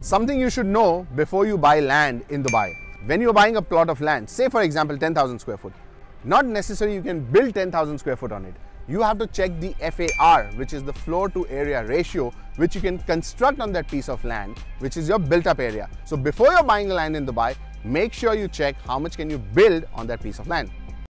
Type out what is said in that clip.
Something you should know before you buy land in Dubai. When you're buying a plot of land, say for example 10,000 square foot, not necessarily you can build 10,000 square foot on it. You have to check the FAR, which is the floor to area ratio, which you can construct on that piece of land, which is your built up area. So before you're buying the land in Dubai, make sure you check how much can you build on that piece of land.